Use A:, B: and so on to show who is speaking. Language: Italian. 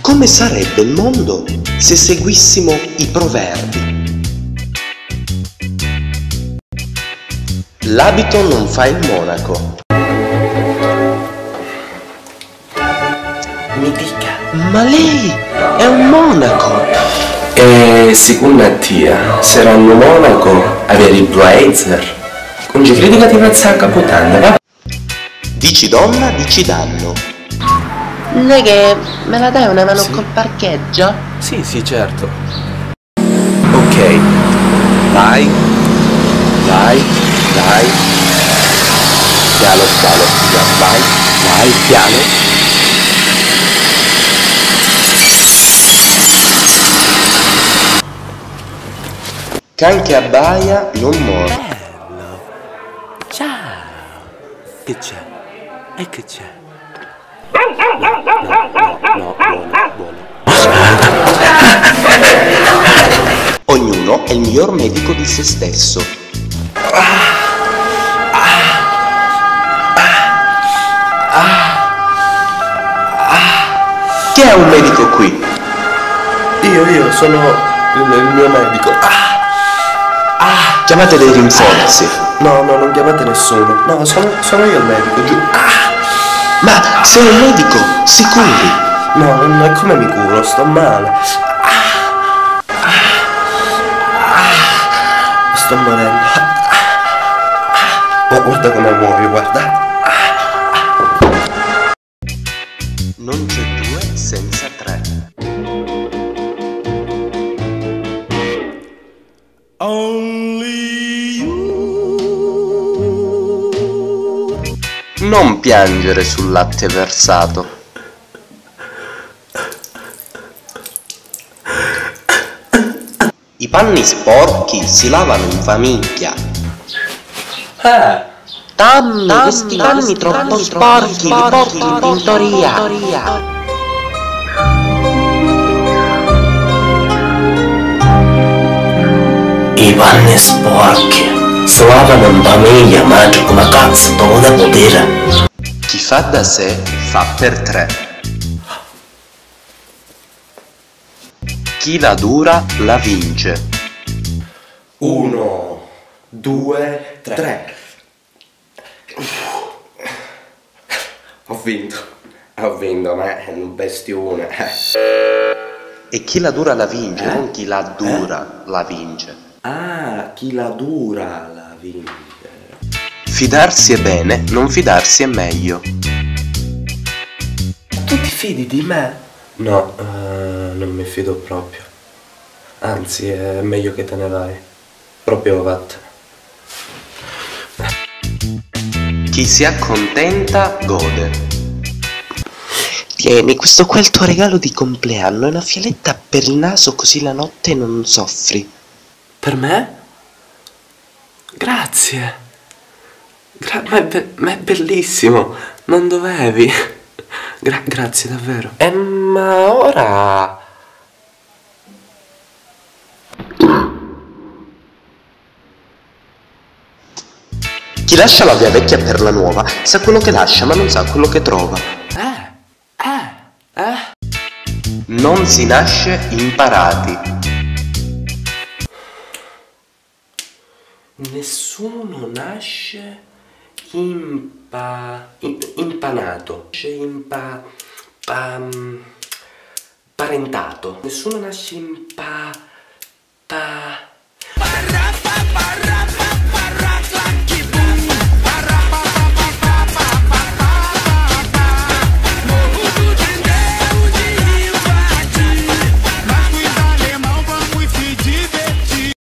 A: Come sarebbe il mondo se seguissimo i proverbi? L'abito non fa il monaco.
B: Mi dica.
A: Ma lei è un monaco.
B: E secondo te saranno un monaco avere il blazer? Non ci credo che ti faccia a Capodanno, va?
A: Dici donna, dici danno.
C: Non è che me la dai una mano
B: Sì.
C: col parcheggio?
B: Sì, certo. Ok. Vai. Piano, vai, piano.
A: Can che abbaia non muore.
B: Ciao. Che c'è? E che c'è? No, buono.
A: Ognuno è il miglior medico di se stesso. Chi è un medico qui?
B: Io sono il mio medico.
A: Chiamate dei rinforzi.
B: No, non chiamate nessuno. No, sono io il medico, giù.
A: Ma sei un medico, si curi.
B: No, non è come mi curo, sto male. Sto morendo. Oh, guarda come muoio, guarda.
A: Non c'è due senza tre. Non piangere sul latte versato. I panni sporchi si lavano in famiglia.
C: Dammi, questi panni troppo sporchi, li porti in tintoria.
B: I panni sporchi si lavano in famiglia, mangia come cazzo, te lo devo dire.
A: Chi fa da sé fa per tre. Chi la dura la vince.
B: 1, 2, 3. Ho vinto, ma è un bestione.
A: E chi la dura la vince, non chi la dura la vince.
B: Ah, chi la dura la vince.
A: Fidarsi è bene, non fidarsi è meglio.
B: Tu ti fidi di me? No, non mi fido proprio. Anzi, è meglio che te ne vai. Proprio vattene.
A: Chi si accontenta gode.
C: Tieni, questo qua è il tuo regalo di compleanno, è una fialetta per il naso così la notte non soffri.
B: Per me? Grazie. Ma è bellissimo. Non dovevi. Grazie davvero. Ma ora...
A: Chi lascia la via vecchia per la nuova sa quello che lascia ma non sa quello che trova. Non si nasce imparati.
B: Nessuno nasce impanato. Nasce parentato. Nessuno nasce